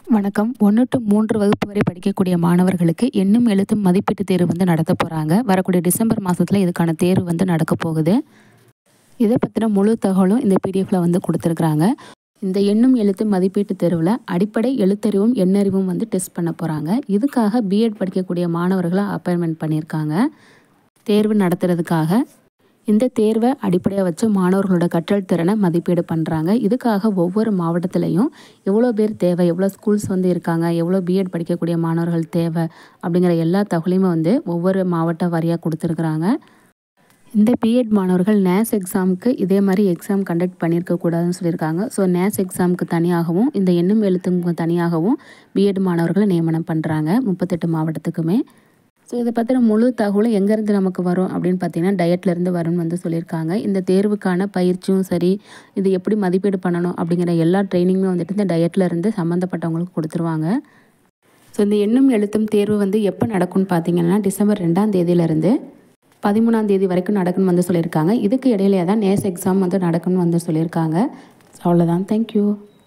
வணக்கம். 1 to 3 வகுப்பு வரை படிக்கக்கூடிய மாணவர்களுக்கு எண்ணும் எழுத்தும் மதிப்பீட்டு தேர்வு வந்து நடத்த போகிறாங்க. வரக்கூடிய டிசம்பர் மாதத்தில் இதுக்கான தேர்வு வந்து நடக்க போகுது. இதை பற்றின முழு தகவலும் இந்த பிடிஎஃப்ல வந்து கொடுத்துருக்குறாங்க. இந்த எண்ணும் எழுத்து மதிப்பீட்டு தேர்வில் அடிப்படை எழுத்தறிவும் எண்ணறிவும் வந்து டெஸ்ட் பண்ண போகிறாங்க. இதுக்காக பிஎட் படிக்கக்கூடிய மாணவர்களை அப்பாயின்மெண்ட் பண்ணியிருக்காங்க தேர்வு நடத்துறதுக்காக. இந்த தேர்வை அடிப்படையாக வச்சு மாணவர்களோட கற்றல் திறனை மதிப்பீடு பண்ணுறாங்க. இதுக்காக ஒவ்வொரு மாவட்டத்திலையும் எவ்வளோ பேர் தேவை, எவ்வளோ ஸ்கூல்ஸ் வந்து இருக்காங்க, எவ்வளோ பிஎட் படிக்கக்கூடிய மாணவர்கள் தேவை அப்படிங்கிற எல்லா தகவலையுமே வந்து ஒவ்வொரு மாவட்ட வாரியாக கொடுத்துருக்குறாங்க. இந்த பிஎட் மாணவர்கள் நேஸ் எக்ஸாமுக்கு இதே மாதிரி எக்ஸாம் கண்டக்ட் பண்ணியிருக்கக்கூடாதுன்னு சொல்லியிருக்காங்க. ஸோ நேஸ் எக்ஸாமுக்கு தனியாகவும் இந்த எண்ணும் எழுத்துக்கு தனியாகவும் பிஎட் மாணவர்களை நியமனம் பண்ணுறாங்க 38 மாவட்டத்துக்குமே. ஸோ இதை பற்றின முழு தகவலும் எங்கேருந்து நமக்கு வரும் அப்படின்னு பார்த்தீங்கன்னா டயட்லேருந்து வரும்னு வந்து சொல்லியிருக்காங்க. இந்த தேர்வுக்கான பயிற்சியும் சரி, இது எப்படி மதிப்பீடு பண்ணணும் அப்படிங்கிற எல்லா ட்ரைனிங்குமே வந்துட்டு இந்த டயட்லேருந்து சம்மந்தப்பட்டவங்களுக்கு கொடுத்துருவாங்க. ஸோ இந்த எண்ணும் எழுத்தும் தேர்வு வந்து எப்போ நடக்கும்னு பார்த்தீங்கன்னா டிசம்பர் 2ஆம் தேதியிலேருந்து 13ஆம் தேதி வரைக்கும் நடக்குன்னு வந்து சொல்லியிருக்காங்க. இதுக்கு இடையிலே தான் நேஸ் எக்ஸாம் வந்து நடக்கும்னு வந்து சொல்லியிருக்காங்க. அவ்வளோதான். தேங்க்யூ.